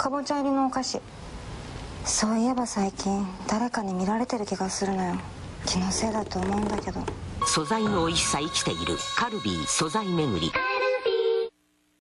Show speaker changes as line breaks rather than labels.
かぼちゃ入りのお菓子。そういえば最近誰かに見られてる気がするのよ。気のせいだと思うんだけど。
素材の美味しさ生きているカルビー素材巡り。